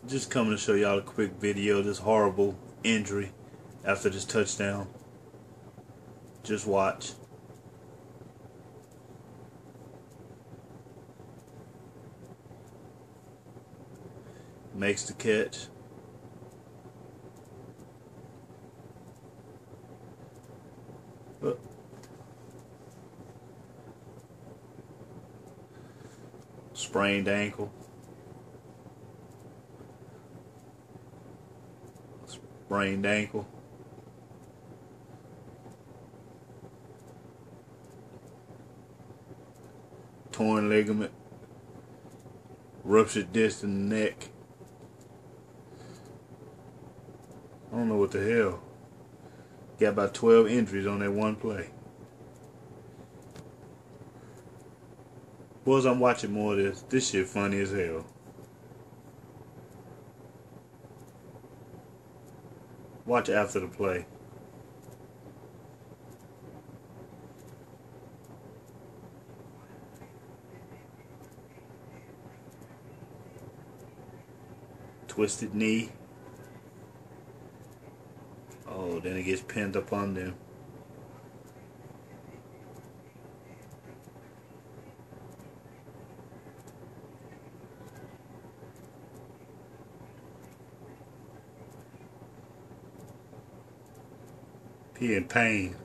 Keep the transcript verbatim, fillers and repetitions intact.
Just coming to show y'all a quick video of this horrible injury after this touchdown. Just watch. Makes the catch. But sprained ankle. Sprained ankle. Torn ligament. Ruptured disc in the neck. I don't know what the hell. Got about twelve injuries on that one play. Boys, I'm watching more of this. This shit funny as hell. Watch after the play. Twisted knee. Oh, then it gets pinned up on them. He in pain.